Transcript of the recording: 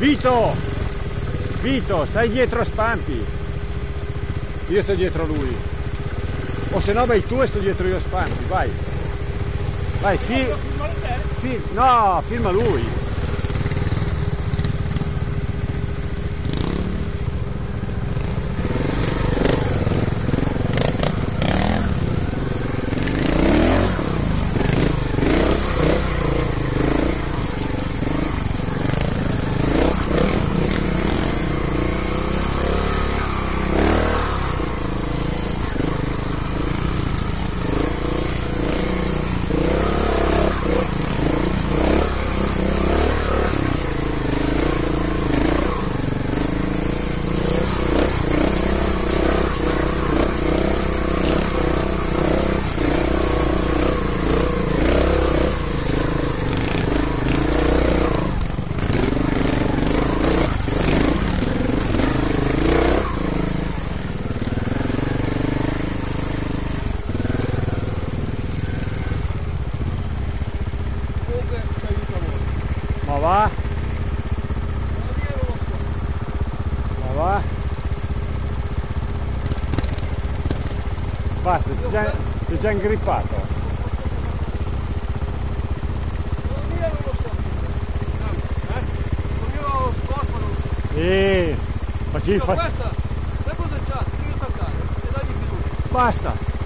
Vito! Vito, stai dietro a Spampi. Io sto dietro lui. O se no vai tu e sto dietro io a Spampi, vai. Vai, no, filma lui. Ma va? Ma va? Basta, ti è già ingrippato. Ma ci fa... Questa, sai cosa c'ha? Devi attaccare e dagli fiducia. Basta.